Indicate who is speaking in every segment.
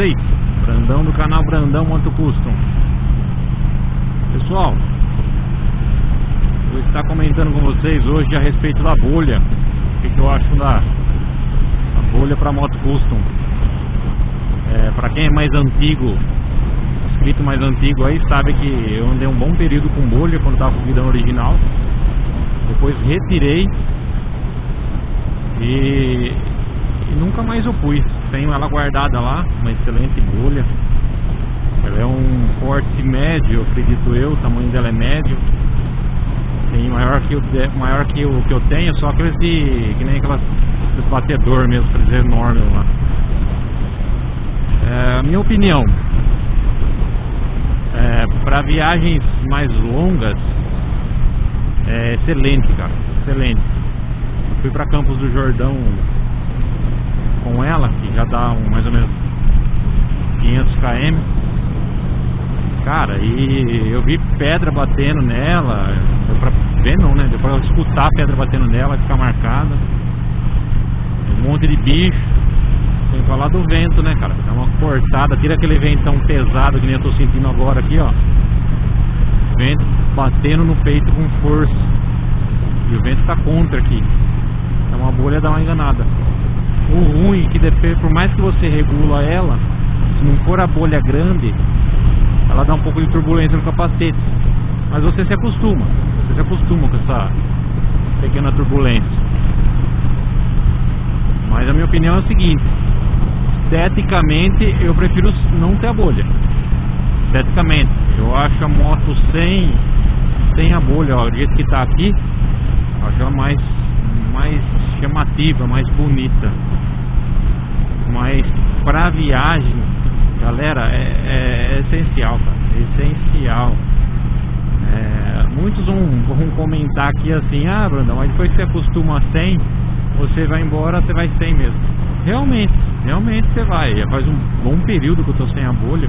Speaker 1: vocês? Brandão do canal Brandão Moto Custom. Pessoal, vou estar comentando com vocês hoje a respeito da bolha. O que eu acho da bolha para moto custom. Para quem é mais antigo, inscrito mais antigo aí, sabe que eu andei um bom período com bolha quando estava com o guidão original. Depois retirei e nunca mais eu pus. Tenho ela guardada lá, uma excelente bolha. Ela é um porte médio, acredito eu, o tamanho dela é médio. Tem maior que o que eu tenho, só aqueles que nem aquelas batedor mesmo, aqueles enormes lá. Minha opinião, para viagens mais longas, é excelente, cara, excelente. Eu fui para Campos do Jordão com ela, que já dá mais ou menos 500 km, cara, e eu vi pedra batendo nela. Deu pra ver não, né? Deu pra escutar a pedra batendo nela, ficar marcada. Um monte de bicho. Tem que falar do vento, né, cara? Dá uma cortada, tira aquele ventão pesado que nem eu tô sentindo agora aqui, ó. Vento batendo no peito com força. E o vento tá contra aqui. Então uma bolha dá uma enganada. O ruim é que depende, por mais que você regula ela, se não for a bolha grande, ela dá um pouco de turbulência no capacete. Mas você se acostuma. Você se acostuma com essa pequena turbulência. Mas a minha opinião é o seguinte: esteticamente eu prefiro não ter a bolha. Esteticamente, eu acho a moto sem a bolha, ó, do jeito que tá aqui, eu acho ela mais chamativa, mais bonita. Mas pra viagem, galera, é essencial, cara, é essencial. Muitos vão comentar aqui assim: ah, Brandão, mas depois que você acostuma sem, você vai embora, você vai sem mesmo. Realmente você vai. Já faz um bom período que eu tô sem a bolha,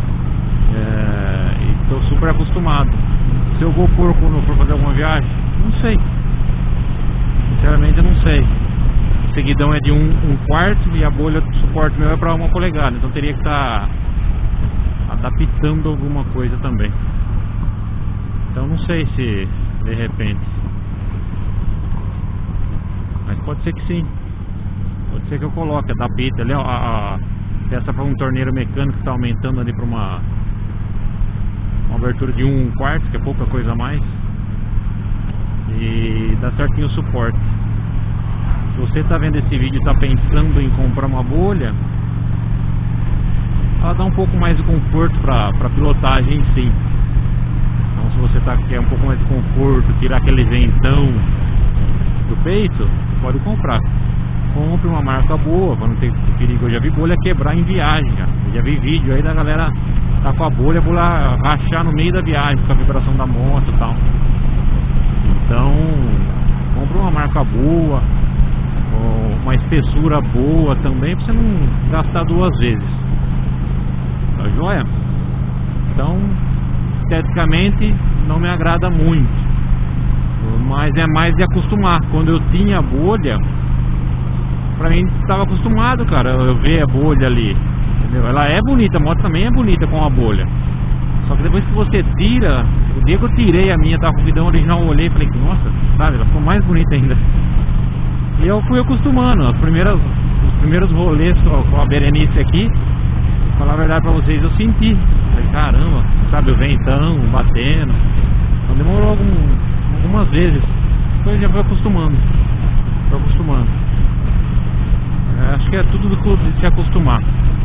Speaker 1: e tô super acostumado. Se eu vou pôr quando for fazer alguma viagem, não sei. Sinceramente eu não sei. O seguidão é de um quarto e a bolha do suporte meu é para 1 polegada, então teria que estar adaptando alguma coisa também. Então não sei se de repente, mas pode ser que sim. Pode ser que eu coloque, adapte ali, ó, a peça para um torneiro mecânico que está aumentando ali para uma abertura de 1 quarto, que é pouca coisa a mais, e dá certinho o suporte. Se você está vendo esse vídeo e está pensando em comprar uma bolha, ela dá um pouco mais de conforto para pilotagem em si. Então se você quer um pouco mais de conforto, tirar aquele ventão do peito, pode comprar. Compre uma marca boa, para não ter perigo. Eu já vi bolha quebrar em viagem, cara. Eu já vi vídeo aí da galera tá com a bolha rachar no meio da viagem, com a vibração da moto e tal. Então compre uma marca boa, uma espessura boa também, para você não gastar 2 vezes. Tá joia? Então, esteticamente não me agrada muito, mas é mais de acostumar. Quando eu tinha bolha, pra mim estava acostumado, cara, eu ver a bolha ali, entendeu? Ela é bonita, a moto também é bonita com a bolha. Só que depois que você tira, o dia que eu tirei a minha, tava com o guidão original, eu olhei e falei, nossa, sabe, ela ficou mais bonita ainda. E eu fui acostumando. Os primeiros rolês com a Berenice aqui, pra falar a verdade pra vocês, eu senti. Falei, caramba, sabe, o ventão batendo. Então demorou algumas vezes. Depois já foi acostumando. Acho que é tudo de se acostumar.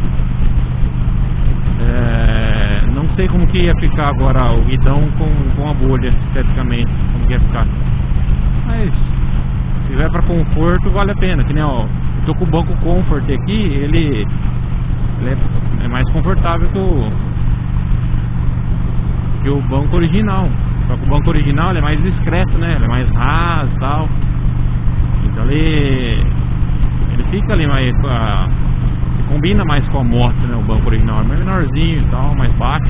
Speaker 1: Não sei como que ia ficar agora o guidão com a bolha, esteticamente, como que ia ficar. Mas se tiver para conforto, vale a pena. Que nem, ó, eu tô com o banco Comfort aqui, ele é mais confortável que o banco original. Só que o banco original ele é mais discreto, né? Ele é mais raso e tal. Então ele fica ali mais combina mais com a moto, né? O banco original é mais menorzinho e tal, mais baixo.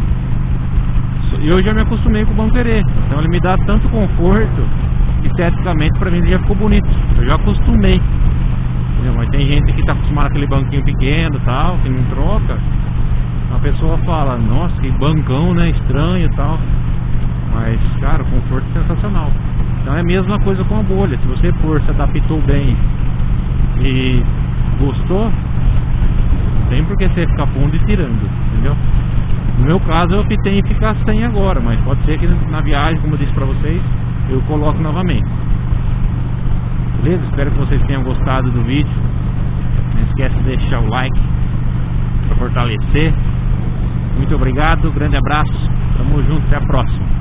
Speaker 1: E eu já me acostumei com o banco Herê, então ele me dá tanto conforto, esteticamente pra mim ele já ficou bonito. Eu já acostumei. Mas tem gente que tá acostumada com aquele banquinho pequeno e tal, que não troca. A pessoa fala, nossa, que bancão, né, estranho e tal. Mas, cara, o conforto é sensacional. Então é a mesma coisa com a bolha. Se você for, se adaptou bem e gostou, não tem por que você ficar pondo e tirando, entendeu? No meu caso eu optei em ficar sem agora, mas pode ser que na viagem, como eu disse pra vocês, eu coloco novamente. Beleza? Espero que vocês tenham gostado do vídeo. Não esquece de deixar o like para fortalecer. Muito obrigado, grande abraço, tamo junto, até a próxima.